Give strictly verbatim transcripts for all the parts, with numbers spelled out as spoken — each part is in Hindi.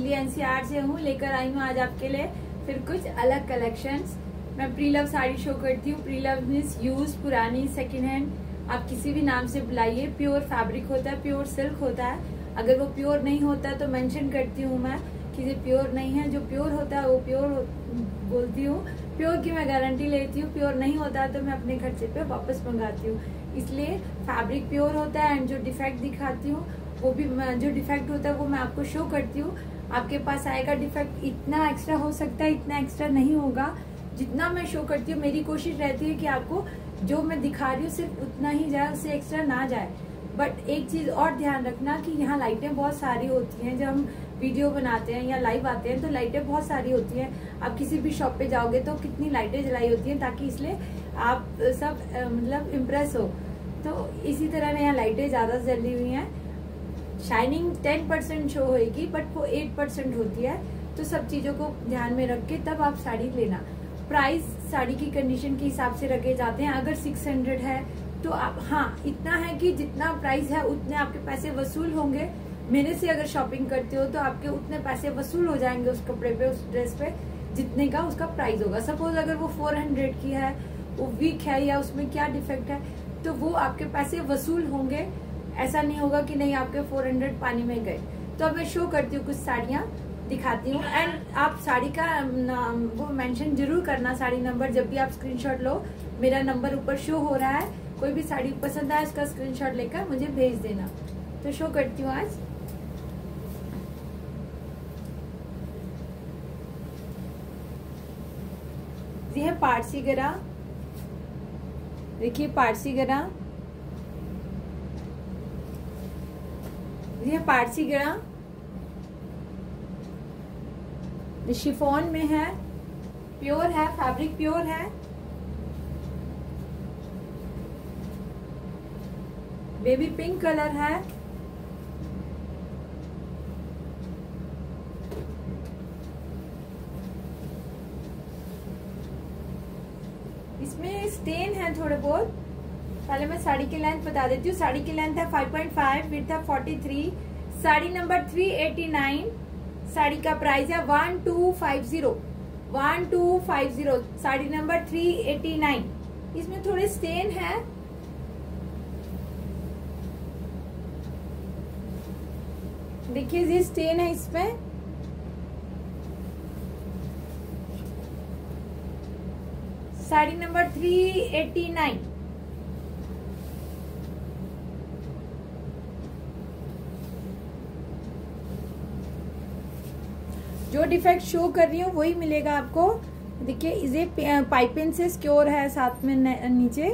दिल्ली एनसीआर से हूँ, लेकर आई हूँ आज आपके लिए फिर कुछ अलग कलेक्शंस। मैं प्रीलव साड़ी शो करती हूँ। प्रीलव मीन्स यूज, पुरानी, सेकेंड हैंड, आप किसी भी नाम से बुलाइए। प्योर फैब्रिक होता है, प्योर सिल्क होता है। अगर वो प्योर नहीं होता तो मेंशन करती हूँ मैं कि ये प्योर नहीं है। जो प्योर होता है वो प्योर बोलती हूँ, प्योर की मैं गारंटी लेती हूँ। प्योर नहीं होता तो मैं अपने खर्चे पे वापस मंगाती हूँ। इसलिए फैब्रिक प्योर होता है एंड जो डिफेक्ट दिखाती हूँ वो भी, जो डिफेक्ट होता है वो मैं आपको शो करती हूँ। आपके पास आएगा डिफेक्ट, इतना एक्स्ट्रा हो सकता है, इतना एक्स्ट्रा नहीं होगा। जितना मैं शो करती हूँ मेरी कोशिश रहती है कि आपको जो मैं दिखा रही हूँ सिर्फ उतना ही जाए, उससे एक्स्ट्रा ना जाए। बट एक चीज और ध्यान रखना कि यहाँ लाइटें बहुत सारी होती हैं। जब हम वीडियो बनाते हैं या लाइव आते हैं तो लाइटें बहुत सारी होती हैं। आप किसी भी शॉप पे जाओगे तो कितनी लाइटें जलाई होती हैं, ताकि इसलिए आप सब मतलब इम्प्रेस हो। तो इसी तरह यहाँ लाइटें ज्यादा जली हुई हैं। शाइनिंग टेन परसेंट शो होगी बट वो एट परसेंट होती है। तो सब चीजों को ध्यान में रख के तब आप साड़ी लेना। प्राइस साड़ी की कंडीशन के हिसाब से रखे जाते हैं। अगर सिक्स हंड्रेड है तो आप, हाँ इतना है कि जितना प्राइस है उतने आपके पैसे वसूल होंगे। मेरे से अगर शॉपिंग करते हो तो आपके उतने पैसे वसूल हो जाएंगे उस कपड़े पे, उस ड्रेस पे, जितने का उसका प्राइस होगा। सपोज अगर वो फोर हंड्रेड की है, वो वीक है या उसमें क्या डिफेक्ट है, तो वो आपके पैसे वसूल होंगे। ऐसा नहीं होगा कि नहीं आपके फोर हंड्रेड पानी में गए। तो अब मैं शो करती हूँ, कुछ साड़ियाँ दिखाती हूँ एंड आप साड़ी का नाम वो मेंशन जरूर करना, साड़ी नंबर। जब भी आप स्क्रीनशॉट लो, मेरा नंबर ऊपर शो हो रहा है। कोई भी साड़ी पसंद आए उसका स्क्रीनशॉट लेकर मुझे भेज देना। तो शो करती हूँ आज। ये है पारसी गरा, देखिए पारसी गरा, ये पारसी गरा शिफॉन में है, प्योर है, फैब्रिक प्योर है। बेबी पिंक कलर है। इसमें स्टेन है थोड़े बहुत। पहले मैं साड़ी की लेंथ बता देती हूँ। साड़ी की लेंथ है फाइव पॉइंट फाइव, विड्थ है forty three. Sari number three eighty nine. Sari का प्राइस है one two five zero, one two five zero. Sari number three eighty nine. इसमें थोड़े स्टेन है। देखिए ये स्टेन है इसमें। Sari number three eighty nine. जो डिफेक्ट शो कर रही हूँ वही मिलेगा आपको। देखिए इसे पाइपिंग से सिक्योर है, साथ में नीचे।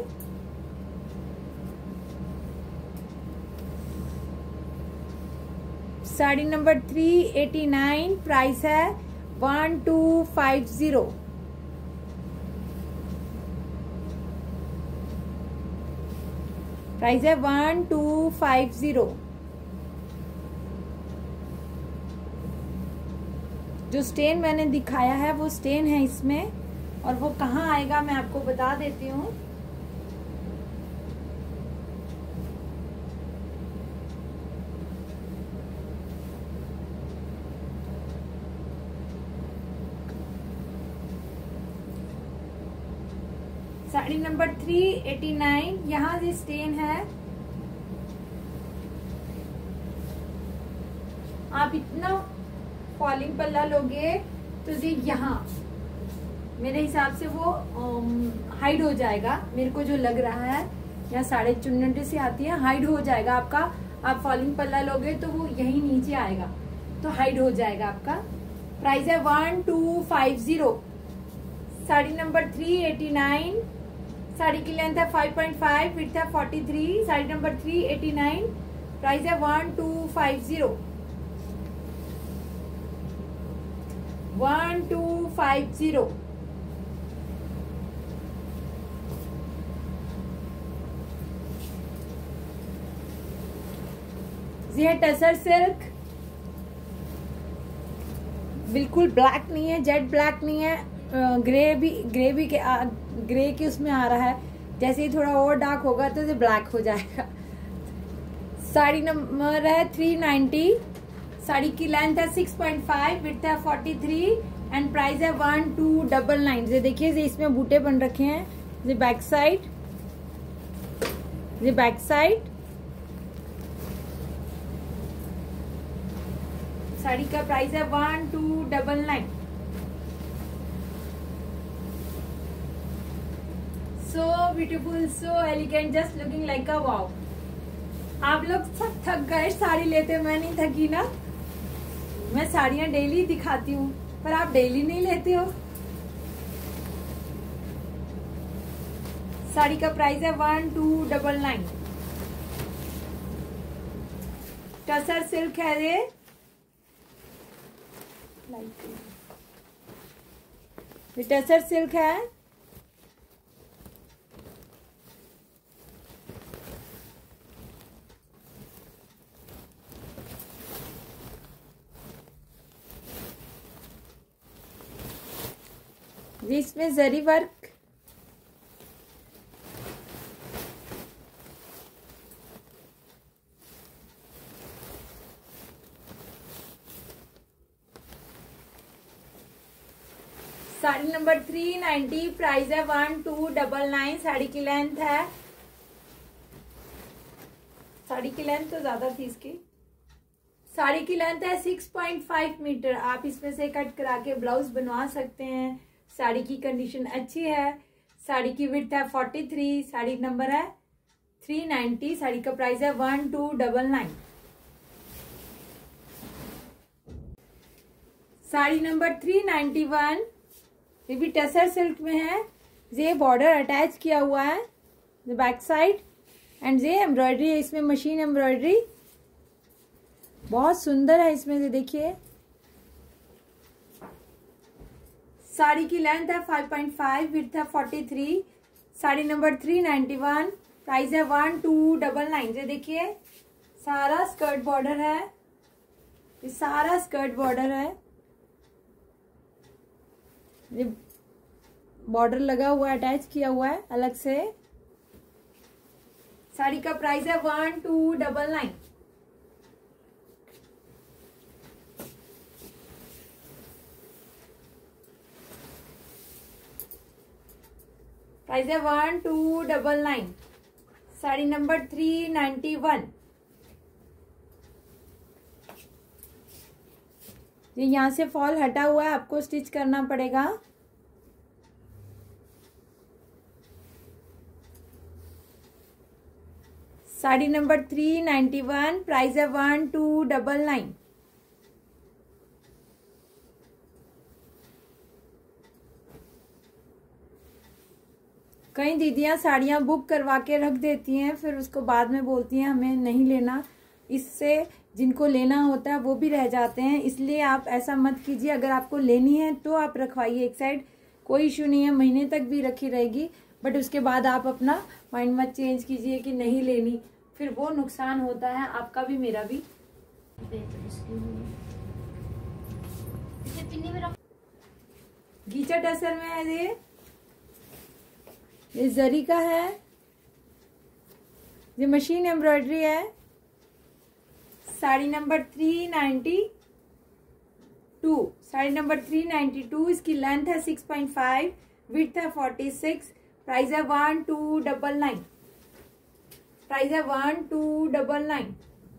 Sari number three eighty nine, price है one two five zero. Price है वन टू फाइव जीरो। जो स्टेन मैंने दिखाया है वो स्टेन है इसमें, और वो कहाँ आएगा मैं आपको बता देती हूँ। Sari number three eighty nine, यहाँ से स्टेन है। आप इतना फॉलिंग पल्ला लोगे तो ये यहाँ मेरे हिसाब से वो हाइड हो जाएगा। मेरे को जो लग रहा है यहाँ साढ़े चुन्नटे से आती है, हाइड हो जाएगा आपका। आप फॉलिंग पल्ला लोगे तो वो यही नीचे आएगा, तो हाइड हो जाएगा आपका। प्राइस है one two five zero. Sari number three eighty nine. Sari की लेंथ है फाइव पॉइंट फाइव, विड्थ है forty three. Sari number three eighty nine, price है one two five zero, one two five zero. ये है टसर सिल्क। बिल्कुल ब्लैक नहीं है, जेट ब्लैक नहीं है, ग्रे भी ग्रे भी के आ, ग्रे की उसमें आ रहा है। जैसे ही थोड़ा और डार्क होगा तो ये ब्लैक हो जाएगा। साड़ी नंबर है थ्री नाइन्टी। साड़ी की लेंथ है सिक्स पॉइंट फाइव, विड्थ है फोर्टी थ्री एंड प्राइस है वन टू डबल नाइन। ये देखिए, ये इसमें बूटे बन रखे हैं। ये बैक साइड, ये बैक साइड। साड़ी का प्राइस है one two double nine. So beautiful, so elegant, just looking like a wow. आप लोग सब थक गए साड़ी लेते, मैं नहीं थकी ना। मैं साड़ियां डेली दिखाती हूँ, पर आप डेली नहीं लेते हो। साड़ी का प्राइस है one two double nine. Tussar silk है ये, ये टसर सिल्क है। इसमें zari work, sari number three ninety, price है one two double nine. Sari की लेंथ है, साड़ी की लेंथ तो ज्यादा थी इसकी। साड़ी की लेंथ है सिक्स पॉइंट फाइव मीटर। आप इसमें से कट करा के ब्लाउज बनवा सकते हैं। साड़ी की कंडीशन अच्छी है। साड़ी की विड्थ है फोर्टी थ्री, साड़ी नंबर है थ्री नाइन्टी। साड़ी का प्राइस है one two double nine. Sari number three ninety one, ये भी टसर सिल्क में है। ये बॉर्डर अटैच किया हुआ है बैक साइड एंड ये एम्ब्रॉयडरी है, इसमें मशीन एम्ब्रॉयडरी बहुत सुंदर है इसमें से, देखिए। साड़ी की लेंथ है फाइव पॉइंट फाइव, विड्थ है forty three. Sari number three ninety one, price है वन टू डबल नाइन। ये देखिए, सारा स्कर्ट बॉर्डर है, ये सारा स्कर्ट बॉर्डर है। ये बॉर्डर लगा हुआ है, अटैच किया हुआ है अलग से। साड़ी का प्राइस है one two double nine. Price है one two double nine. Sari number three ninety one, ये यहाँ से फॉल हटा हुआ है, आपको स्टिच करना पड़ेगा। Sari number three ninety one, price है वन टू डबल नाइन। कई दीदियां साड़ियां बुक करवा के रख देती हैं, फिर उसको बाद में बोलती हैं हमें नहीं लेना। इससे जिनको लेना होता है वो भी रह जाते हैं, इसलिए आप ऐसा मत कीजिए। अगर आपको लेनी है तो आप रखवाइए एक साइड, कोई इशू नहीं है, महीने तक भी रखी रहेगी। बट उसके बाद आप अपना माइंड मत चेंज कीजिए कि नहीं लेनी, फिर वो नुकसान होता है आपका भी मेरा भी। गीचा टसर में है ये ये जरी का है, ये मशीन एम्ब्रॉयडरी है। Sari number three ninety two, sari number three ninety two, इसकी लेंथ है सिक्स पॉइंट फाइव, विड्थ है फोर्टी सिक्स। प्राइस है one two double nine. Price है वन टू डबल नाइन।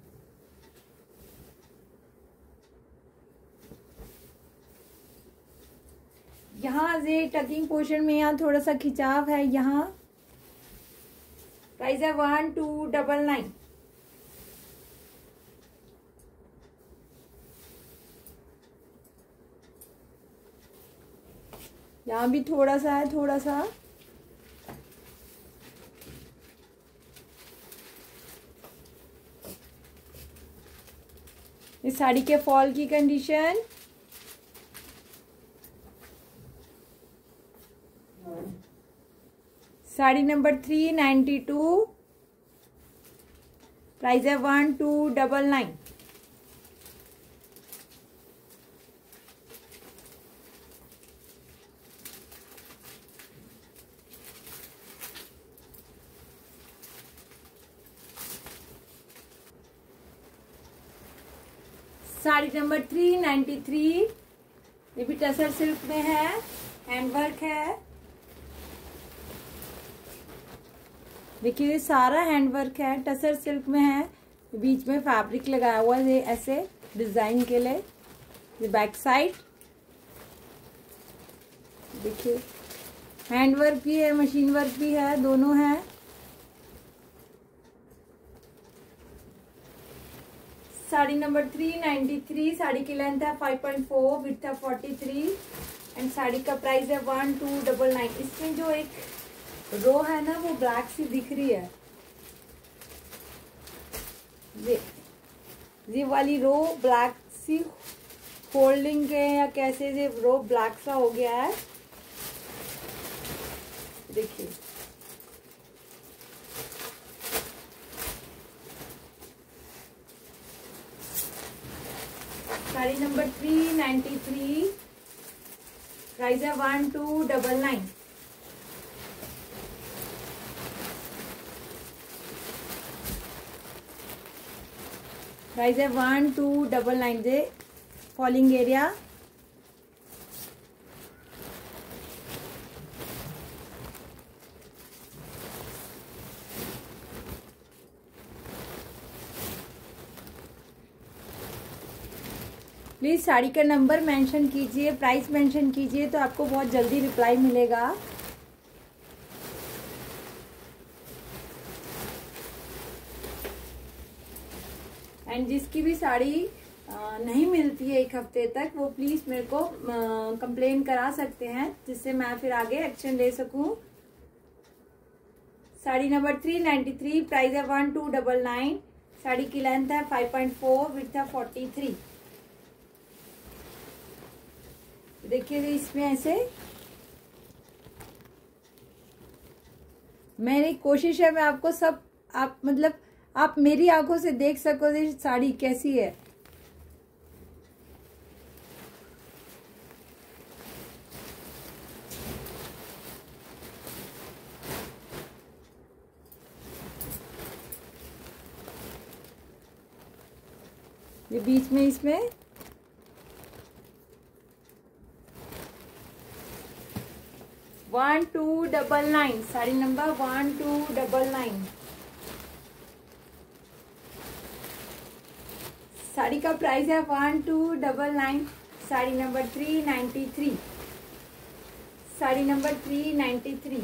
यहाँ से टकिंग पोर्शन में यहाँ थोड़ा सा खिंचाव है यहाँ। प्राइस है वन टू डबल नाइन। यहाँ भी थोड़ा सा है, थोड़ा सा। इस साड़ी के फॉल की condition, sari number three ninety two, price है one two double nine. Sari number three ninety three, ये भी टसर सिल्क में है, हैंडवर्क है। देखिए ये सारा हैंडवर्क है, टसर सिल्क में है, बीच में फैब्रिक लगाया हुआ है ऐसे डिजाइन के लिए। ये बैक साइड देखिए, हैंडवर्क भी है, मशीन वर्क भी है, दोनों है। Sari number three ninety three, sari की लेंथ है फाइव पॉइंट फोर, विड्थ है फोर्टी थ्री एंड साड़ी का प्राइस है वन टू डबल नाइन। इसमें जो एक रो है ना वो ब्लैक सी दिख रही है, ये ये वाली रो ब्लैक सी फोल्डिंग के या कैसे ये रो ब्लैक सा हो गया है, देखिए। Sari number three ninety three, price है one two double nine. Price है वन टू डबल नाइन। जे फॉलिंग एरिया प्लीज साड़ी का नंबर मेंशन कीजिए, प्राइस मेंशन कीजिए, तो आपको बहुत जल्दी रिप्लाई मिलेगा। एंड जिसकी भी साड़ी नहीं मिलती है एक हफ्ते तक, वो प्लीज मेरे को कंप्लेन करा सकते हैं, जिससे मैं फिर आगे एक्शन ले सकूं। Sari number three ninety three, price है one two double nine. Sari की लेंथ है फाइव पॉइंट फोर, विड्थ है फोर्टी थ्री। देखिए इसमें ऐसे मेरी कोशिश है मैं आपको सब आप मतलब आप मेरी आंखों से देख सको साड़ी कैसी है। ये बीच में इसमें one two double nine, sari number one two double nine. Sari का प्राइस है one two double nine. Sari number three ninety three, sari number three ninety three.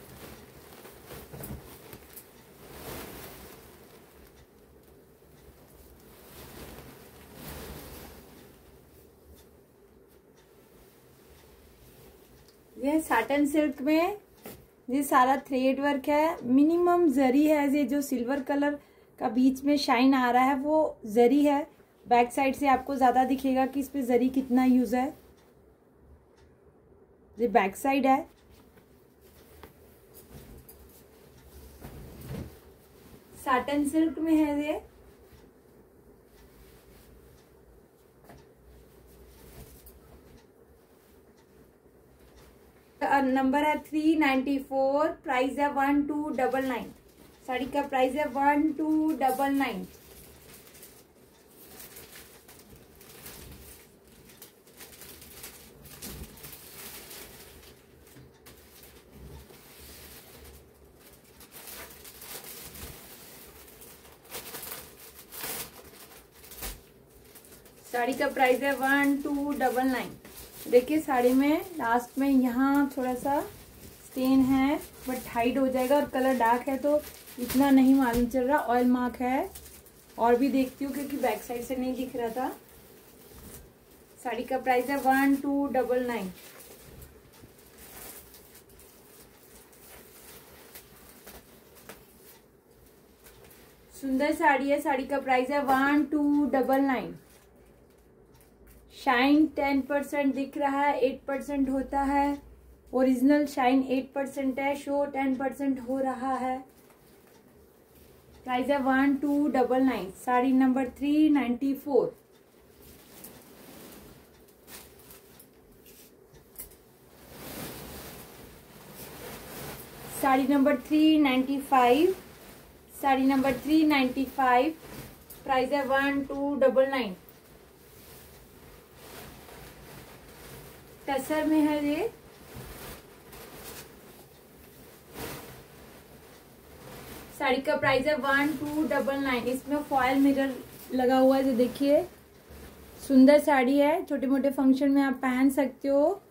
ये साटन सिल्क में ये सारा थ्रेड वर्क है, मिनिमम जरी है। ये जो सिल्वर कलर का बीच में शाइन आ रहा है वो जरी है। बैक साइड से आपको ज्यादा दिखेगा कि इस पे जरी कितना यूज है। ये बैक साइड है। साटन सिल्क में है ये। नंबर है थ्री नाइन्टी फोर, प्राइस है one two double nine. Sari का प्राइस है one two double nine. Sari का प्राइस है वन टू डबल नाइन। देखिए साड़ी में लास्ट में यहाँ थोड़ा सा स्टेन है, बट हाइड हो जाएगा और कलर डार्क है तो इतना नहीं मालूम चल रहा। ऑयल मार्क है और भी देखती हूँ क्योंकि बैक साइड से नहीं दिख रहा था। साड़ी का प्राइस है वन टू डबल नाइन। सुंदर साड़ी है। साड़ी का प्राइस है one two double nine. Shine ten percent दिख रहा है, एट परसेंट होता है। ओरिजिनल शाइन एट परसेंट है, शो टेन परसेंट हो रहा है। प्राइस है one two double nine. Sari number three ninety four. Sari number three ninety five. Sari number three ninety five. Price है one two double nine. Tussar में है ये। साड़ी का प्राइस है वन टू डबल नाइन। इसमें फॉयल मिरर लगा हुआ है, जो देखिए सुंदर साड़ी है, छोटे मोटे फंक्शन में आप पहन सकते हो।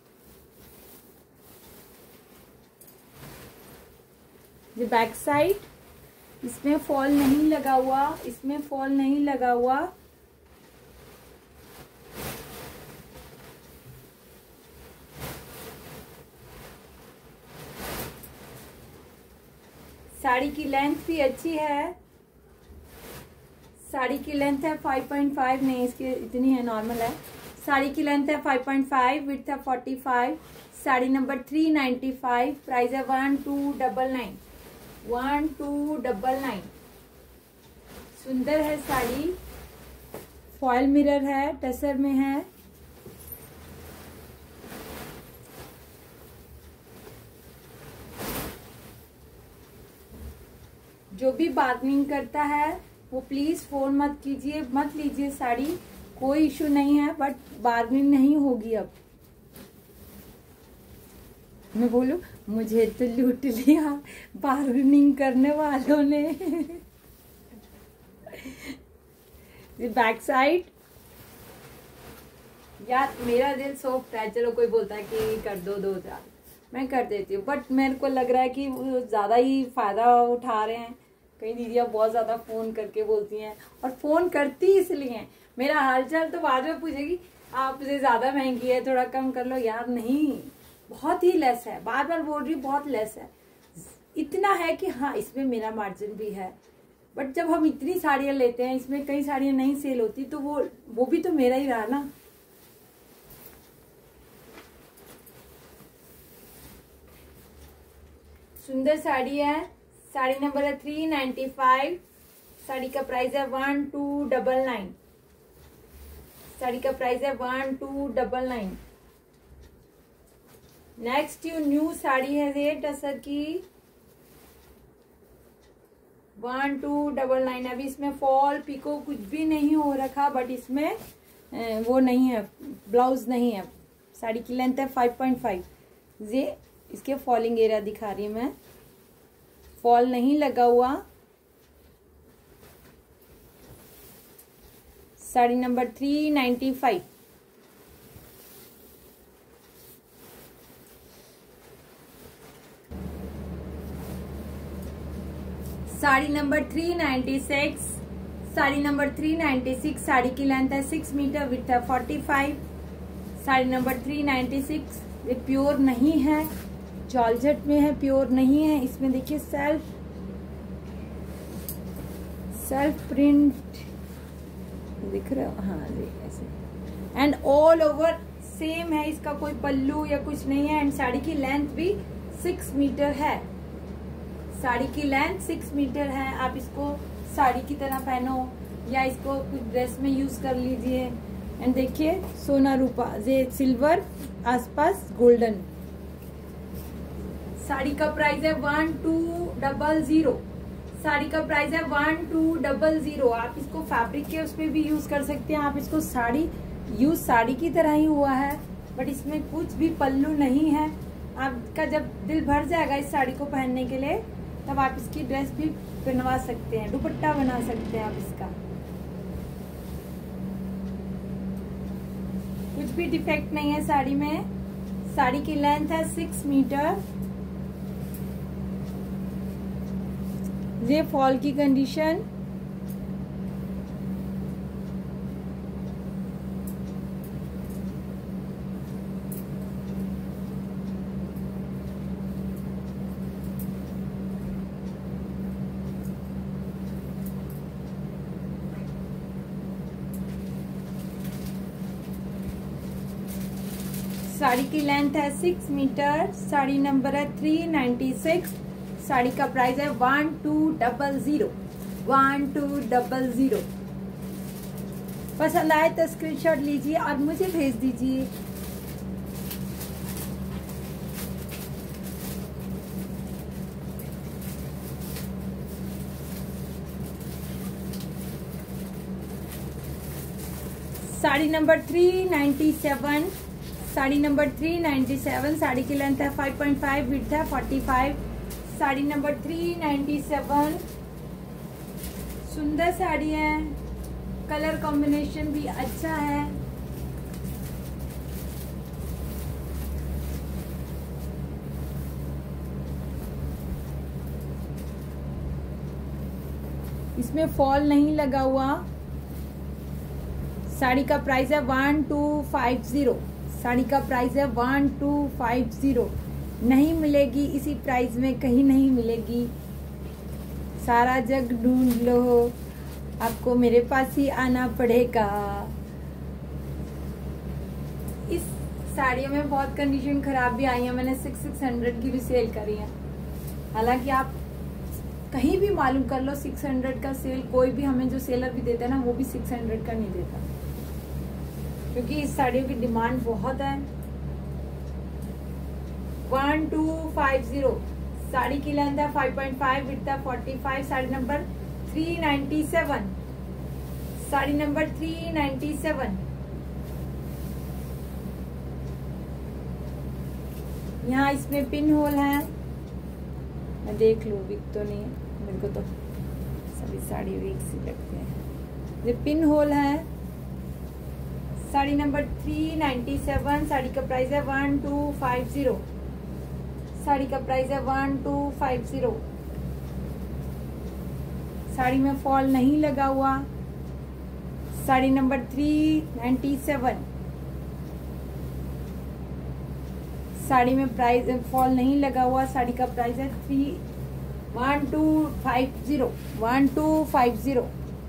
ये बैक साइड, इसमें फॉल नहीं लगा हुआ, इसमें फॉल नहीं लगा हुआ। साड़ी की लेंथ भी अच्छी है। साड़ी की लेंथ है फाइव पॉइंट फाइव, नहीं इसकी इतनी है, नॉर्मल है। साड़ी की लेंथ है फाइव पॉइंट फाइव, विड्थ है forty five. Sari number three ninety five, price है one two double nine, one two double nine. सुंदर है साड़ी, फॉयल मिरर है, टसर में है। जो भी बार्गेनिंग करता है वो प्लीज फोन मत कीजिए, मत लीजिए साड़ी, कोई इशू नहीं है, बट बार्गेनिंग नहीं होगी। अब मैं बोलूं मुझे तो लूट लिया बार्गेनिंग करने वालों ने। बैक साइड, यार मेरा दिल सॉफ्ट है, चलो कोई बोलता है कि कर दो दो हजार, मैं कर देती हूँ, बट मेरे को लग रहा है कि वो ज्यादा ही फायदा उठा रहे हैं। कई दीदियाँ बहुत ज्यादा फोन करके बोलती हैं, और फोन करती इसलिए मेरा हालचाल तो बाद में पूछेगी आपसे ज्यादा महंगी है, थोड़ा कम कर लो। यार नहीं, बहुत ही लेस है, बार बार बोल रही, बहुत लेस है। इतना है कि हाँ इसमें मेरा मार्जिन भी है, बट जब हम इतनी साड़ियां लेते हैं, इसमें कई साड़ियां नहीं सेल होती, तो वो वो भी तो मेरा ही रहा ना। सुंदर साड़ी है, साड़ी नंबर है थ्री नाइन्टी फाइव। साड़ी का प्राइस है one two double nine. Sari का प्राइस है one two double nine. Next you new sari है ये टसर की, वन टू डबल नाइन। अभी इसमें फॉल पिको कुछ भी नहीं हो रखा, बट इसमें वो नहीं है, ब्लाउज नहीं है। साड़ी की लेंथ है फाइव पॉइंट फाइव। ये इसके फॉलिंग एरिया दिखा रही हूँ मैं, फॉल नहीं लगा हुआ। Sari number three ninety five. Sari number three ninety six. Sari number three ninety six. Sari की लेंथ है सिक्स मीटर, विड्थ है forty five. Sari number three ninety six. ये प्योर नहीं है, जॉर्जेट में है, प्योर नहीं है। इसमें देखिए सेल्फ सेल्फ प्रिंट दिख रहा है, हाँ जी ऐसे, एंड ऑल ओवर सेम है। इसका कोई पल्लू या कुछ नहीं है, एंड साड़ी की लेंथ भी सिक्स मीटर है। साड़ी की लेंथ सिक्स मीटर है। आप इसको साड़ी की तरह पहनो या इसको कुछ ड्रेस में यूज कर लीजिए। एंड देखिए सोना रूपा, ये सिल्वर आसपास गोल्डन। साड़ी का प्राइस है one two double zero. Sari का प्राइस है वन टू डबल जीरो। आप इसको फैब्रिक के उस पर भी यूज कर सकते हैं। आप इसको साड़ी यूज साड़ी की तरह ही हुआ है, बट इसमें कुछ भी पल्लू नहीं है। आपका जब दिल भर जाएगा इस साड़ी को पहनने के लिए, तब आप इसकी ड्रेस भी बनवा सकते हैं, दुपट्टा बना सकते हैं आप इसका। कुछ भी डिफेक्ट नहीं है साड़ी में। साड़ी की लेंथ है सिक्स मीटर। ये फॉल की कंडीशन। साड़ी की लेंथ है सिक्स मीटर। साड़ी नंबर है थ्री नाइन्टी सिक्स। साड़ी का प्राइस है one two double zero, one two double zero. पसंद आए तो स्क्रीनशॉट लीजिए और मुझे भेज दीजिए। Sari number three ninety seven. Sari number three ninety seven, sari की लेंथ है फाइव पॉइंट फाइव, विड्थ है forty five. Sari number three ninety seven, सुंदर साड़ी है, कलर कॉम्बिनेशन भी अच्छा है। इसमें फॉल नहीं लगा हुआ। साड़ी का प्राइस है one two five zero. Sari का प्राइस है वन टू फाइव जीरो। नहीं मिलेगी इसी प्राइस में, कहीं नहीं मिलेगी। सारा जग ढूंढ लो, आपको मेरे पास ही आना पड़ेगा। इस साड़ियों में बहुत कंडीशन खराब भी आई है, मैंने सिक्स सिक्स हंड्रेड की भी सेल करी है। हालांकि आप कहीं भी मालूम कर लो, सिक्स हंड्रेड का सेल कोई भी हमें जो सेलर भी देता है ना, वो भी सिक्स हंड्रेड का नहीं देता, क्योंकि इस साड़ियों की डिमांड बहुत है। One two five zero. Sari की लेंथ है फाइव पॉइंट फाइव, विड्थ है forty five. Sari number three ninety seven. Sari number three ninety seven. यहाँ इसमें पिन होल है, मैं देख लूं, वीक तो नहीं है, मेरे को तो सभी साड़ी वीक सी लगते हैं। ये पिन होल है। Sari number three ninety seven. Sari का प्राइस है one two five zero. Sari का प्राइस है one two five zero. Sari में फॉल नहीं लगा हुआ। Sari number three ninety seven. Sari में प्राइस फॉल नहीं लगा हुआ। साड़ी का प्राइस है three one two five zero. One two five zero.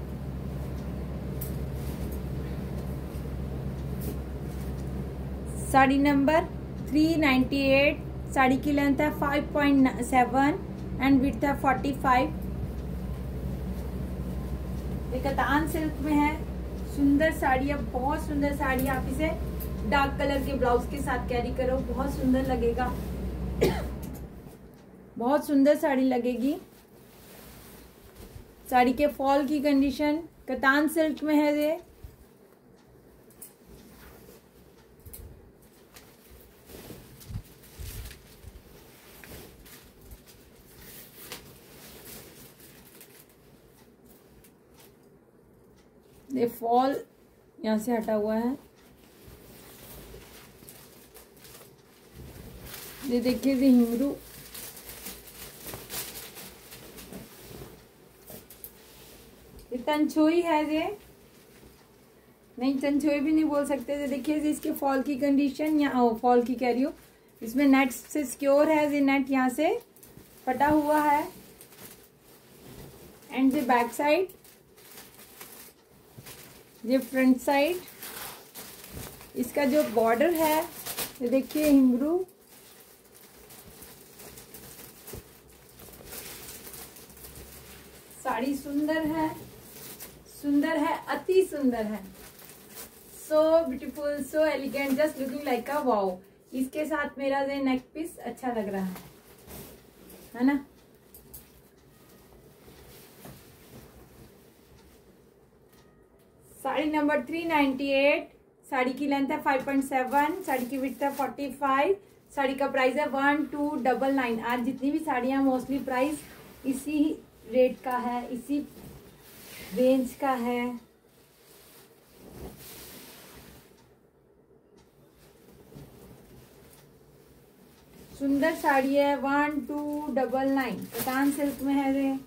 Sari number three ninety eight. Sari की लेंथ है five point seven and width है फोर्टी फाइव। ये कतान सिल्क में है, सुंदर साड़ी है, बहुत सुंदर साड़ी है। आप इसे डार्क कलर के ब्लाउज के साथ कैरी करो, बहुत सुंदर लगेगा। बहुत सुंदर साड़ी लगेगी। साड़ी के फॉल की कंडीशन, कतान सिल्क में है ये। ये फॉल यहाँ से हटा हुआ है। ये देखिए ये हिमरू, ये तंछोई है। ये नहीं, तंछोई भी नहीं बोल सकते। ये देखिए इसके फॉल की कंडीशन, या फॉल की कह रही हूँ, इसमें नेट से सिक्योर है। ये नेट यहाँ से फटा हुआ है। एंड ये बैक साइड, ये फ्रंट साइड, इसका जो बॉर्डर है ये देखिए हिमरू। साड़ी सुंदर है, सुंदर है, अति सुंदर है। So beautiful, so elegant, just looking like a wow. इसके साथ मेरा ये नेक पीस अच्छा लग रहा है, है ना। Sari number three ninety eight. Sari की लेंथ है फाइव पॉइंट सेवन। साड़ी की विड्थ है फोर्टी फाइव। साड़ी का प्राइस है वन टू डबल नाइन। आज जितनी भी साड़ियां मोस्टली प्राइस इसी रेट का है, इसी रेंज का है। सुंदर साड़ी है, one two double nine. Katan silk में है ये।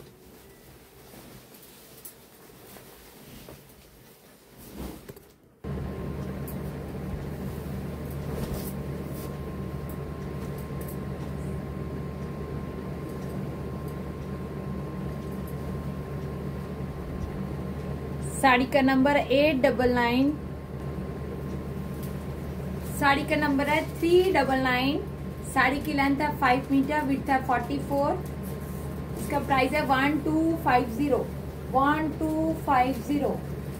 साड़ी का number eight double nine. Sari का नंबर है थ्री डबल नाइन। साड़ी की लेंथ है फाइव मीटर, विड्थ है फोर्टी फोर। इसका प्राइस है one two five zero. One two five zero.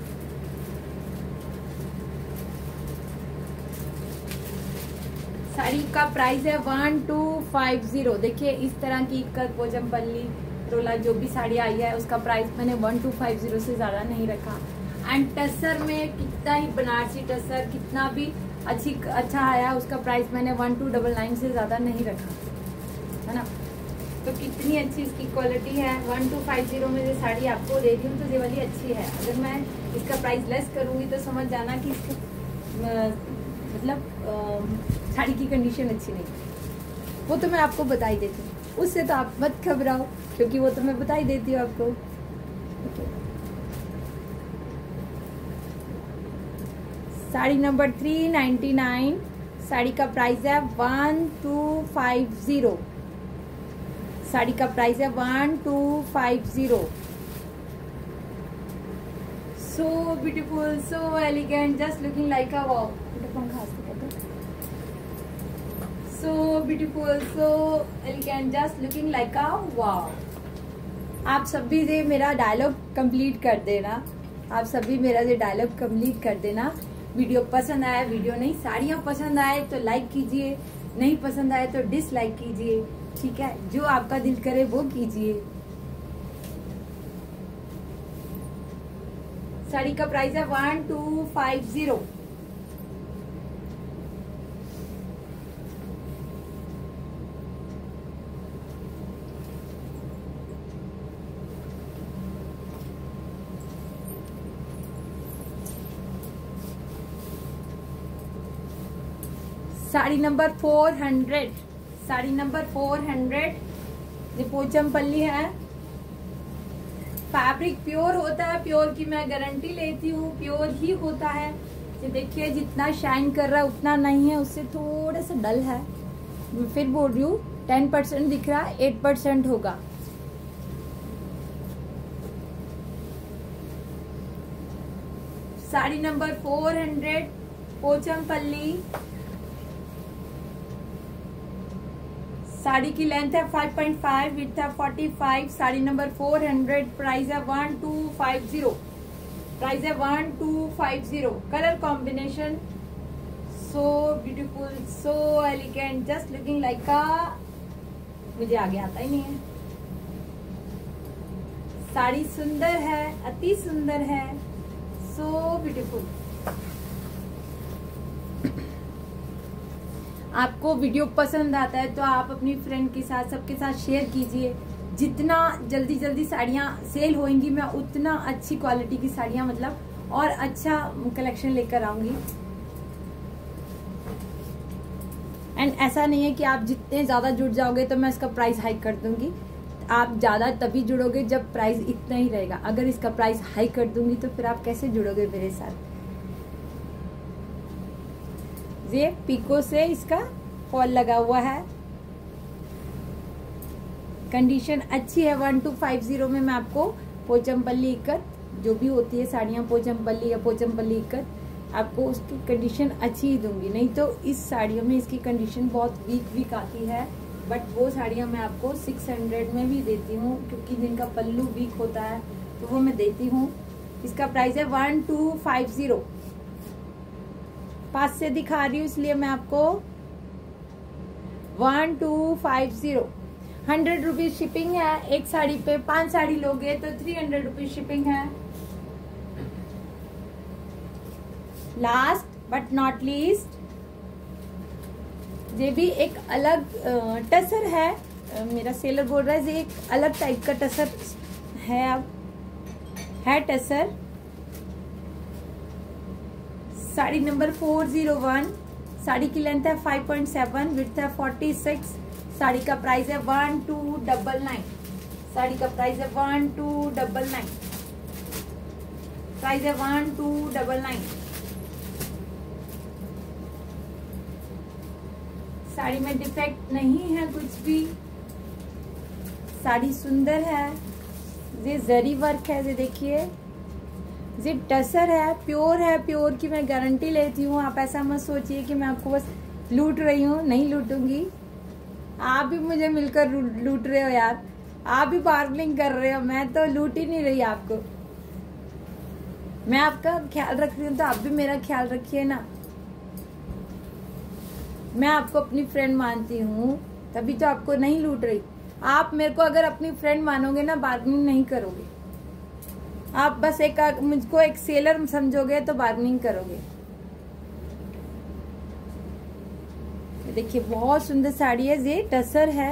Sari का प्राइस है वन टू फाइव जीरो। देखिए इस तरह की इक्कत, पोचमपल्ली, रोला जो भी साड़ी आई है उसका प्राइस मैंने वन टू फाइव जीरो से ज्यादा नहीं रखा। एंड टसर में कितना ही बनारसी टसर, कितना भी अच्छी अच्छा आया, उसका प्राइस मैंने वन टू डबल नाइन से ज़्यादा नहीं रखा है ना। तो कितनी अच्छी इसकी क्वालिटी है। वन टू फाइव जीरो में ये साड़ी आपको दे रही हूँ तो ये वाली अच्छी है। अगर मैं इसका प्राइस लेस करूँगी तो समझ जाना कि इसकी मतलब साड़ी की कंडीशन अच्छी नहीं, वो तो मैं आपको बता ही देती हूँ। उससे तो आप मत घबराओ, क्योंकि वो तो मैं बता ही देती हूँ आपको। Sari number three ninety nine, sari का प्राइस है one two five zero. Sari का प्राइस है one two five zero. So beautiful, so elegant, just looking like a wow. So beautiful, so elegant, just looking like a wow. आप सभी से मेरा डायलॉग कंप्लीट कर देना, आप सभी मेरा ये डायलॉग कंप्लीट कर देना। वीडियो पसंद आया, वीडियो नहीं साड़ियाँ पसंद आए तो लाइक कीजिए, नहीं पसंद आए तो डिसलाइक कीजिए, ठीक है। जो आपका दिल करे वो कीजिए। साड़ी का प्राइस है one two five zero. Sari number four hundred, sari number four hundred, ये पोचमपल्ली है। फैब्रिक प्योर होता है, प्योर की मैं गारंटी लेती हूँ, प्योर ही होता है। ये देखिए जितना शाइन कर रहा है उतना नहीं है, उससे थोड़ा सा डल है। मैं फिर बोल रही हूँ, टेन परसेंट दिख रहा है, एट परसेंट होगा। Sari number four hundred, Pochampally. Sari की लेंथ है फाइव पॉइंट फाइव, विड्थ है forty five. Sari number four hundred, price है one two five zero. Price है one two five zero. Colour combination so beautiful, so elegant, just looking like a, मुझे आगे आता ही नहीं है। साड़ी सुंदर है, अति सुंदर है, सो ब्यूटीफुल। आपको वीडियो पसंद आता है तो आप अपनी फ्रेंड के साथ, सबके साथ शेयर कीजिए। जितना जल्दी जल्दी साड़ियाँ सेल होंगी मैं उतना अच्छी क्वालिटी की साड़ियाँ मतलब और अच्छा कलेक्शन लेकर आऊंगी। एंड ऐसा नहीं है कि आप जितने ज्यादा जुड़ जाओगे तो मैं इसका प्राइस हाई कर दूंगी। आप ज्यादा तभी जुड़ोगे जब प्राइस इतना ही रहेगा। अगर इसका प्राइस हाई कर दूंगी तो फिर आप कैसे जुड़ोगे मेरे साथ। ये पीको से इसका फॉल लगा हुआ है, कंडीशन अच्छी है। वन टू फाइव जीरो में मैं आपको पोचमपल्ली इक्कत जो भी होती है साड़ियाँ, पोचमपल्ली या पोचमपल्ली इक्कत, आपको उसकी कंडीशन अच्छी ही दूंगी। नहीं तो इस साड़ियों में इसकी कंडीशन बहुत वीक वीक आती है, बट वो साड़ियाँ मैं आपको सिक्स हंड्रेड में भी देती हूँ, क्योंकि जिनका पल्लू वीक होता है तो वो मैं देती हूँ। इसका प्राइस है वन टू फाइव जीरो। पास से दिखा रही हूँ इसलिए मैं आपको one two five zero. Hundred rupees shipping है एक साड़ी पे। पांच साड़ी लोगे तो थ्री हंड्रेड रुपीज शिपिंग है। लास्ट बट नॉट लीस्ट, ये भी एक अलग टसर है। मेरा सेलर बोल रहा है ये एक अलग टाइप का टसर है। अब है tussar. Sari number four zero one. Sari की लेंथ है फाइव पॉइंट सेवन, विड्थ है फोर्टी सिक्स। साड़ी का प्राइस है one two double nine. Sari का प्राइस है one two double nine. Price है one two double nine. Sari में डिफेक्ट नहीं है कुछ भी। साड़ी सुंदर है। ये जरी वर्क है, ये देखिए। ये टसर है, प्योर है। प्योर की मैं गारंटी लेती हूँ। आप ऐसा मत सोचिए कि मैं आपको बस लूट रही हूँ, नहीं लूटूंगी। आप भी मुझे मिलकर लूट रहे हो यार, आप भी बार्गेनिंग कर रहे हो। मैं तो लूट ही नहीं रही आपको। मैं आपका ख्याल रख रही हूँ तो आप भी मेरा ख्याल रखिए ना। मैं आपको अपनी फ्रेंड मानती हूँ, तभी तो आपको नहीं लूट रही। आप मेरे को अगर अपनी फ्रेंड मानोगे ना, बार्गेनिंग नहीं करोगे। आप बस एक मुझको एक सेलर समझोगे तो बार्गेनिंग करोगे। देखिए बहुत सुंदर साड़ी है, ये टसर है।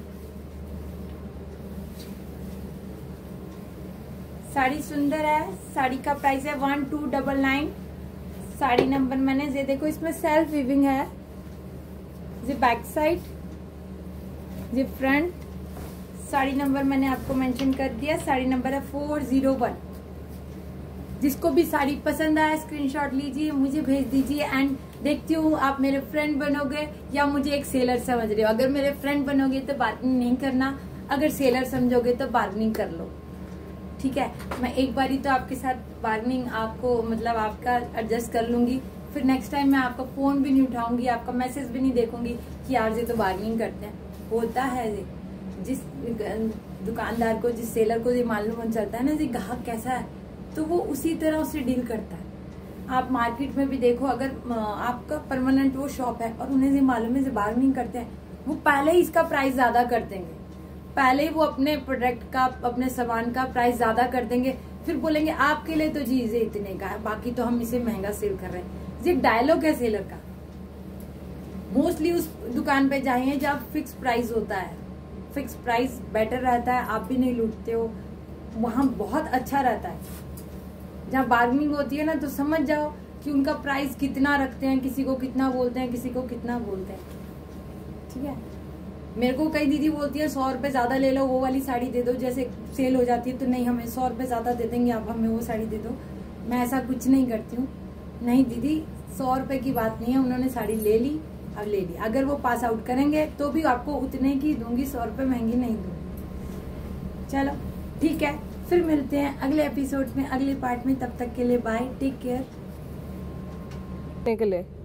साड़ी सुंदर है। साड़ी का प्राइस है one two double nine. Sari number मैंने ये देखो, इसमें सेल्फ वीविंग है। ये बैक साइड, ये फ्रंट। साड़ी नंबर मैंने आपको मेंशन कर दिया। साड़ी नंबर है फोर जीरो वन। जिसको भी साड़ी पसंद आया स्क्रीनशॉट लीजिए, मुझे भेज दीजिए। एंड देखती हूँ आप मेरे फ्रेंड बनोगे या मुझे एक सेलर समझ रहे हो। अगर मेरे फ्रेंड बनोगे तो बार्गेनिंग नहीं करना, अगर सेलर समझोगे तो बार्गेनिंग कर लो, ठीक है। मैं एक बारी तो आपके साथ बार्गेनिंग आपको मतलब आपका एडजस्ट कर लूंगी, फिर नेक्स्ट टाइम मैं आपका फोन भी नहीं उठाऊंगी, आपका मैसेज भी नहीं देखूंगी कि यार जी तो बार्गेनिंग करते हैं। होता है जी, जिस दुकानदार को, जिस सेलर को ये मालूम चलता है ना जी ग्राहक कैसा है, तो वो उसी तरह उससे डील करता है। आप मार्केट में भी देखो, अगर आपका परमानेंट वो शॉप है और उन्हें ये मालूम है, बार्गेनिंग करते हैं, वो पहले ही इसका प्राइस ज्यादा कर देंगे। पहले ही वो अपने प्रोडक्ट का, अपने सामान का प्राइस ज्यादा कर देंगे, फिर बोलेंगे आपके लिए तो जी ये इतने का है, बाकी तो हम इसे महंगा सेल कर रहे हैं। ये डायलॉग है सेलर का। मोस्टली उस दुकान पे जाइए जब फिक्स प्राइस होता है, फिक्स प्राइस बेटर रहता है, आप भी नहीं लूटते हो, वहां बहुत अच्छा रहता है। जहाँ बार्गेनिंग होती है ना, तो समझ जाओ कि उनका प्राइस कितना रखते हैं, किसी को कितना बोलते हैं, किसी को कितना बोलते हैं, ठीक है। मेरे को कई दीदी बोलती है सौ रुपए ज्यादा ले लो, वो वाली साड़ी दे दो, जैसे सेल हो जाती है तो नहीं हमें सौ रुपए ज्यादा दे देंगे, आप हमें वो साड़ी दे दो। मैं ऐसा कुछ नहीं करती हूँ। नहीं दीदी, सौ रुपए की बात नहीं है, उन्होंने साड़ी ले ली, अब ले ली। अगर वो पास आउट करेंगे तो भी आपको उतने की दूंगी, सौ रुपए महंगी नहीं दूंगी। चलो ठीक है, फिर मिलते हैं अगले एपिसोड में, अगले पार्ट में। तब तक के लिए बाय, टेक केयर। के लिए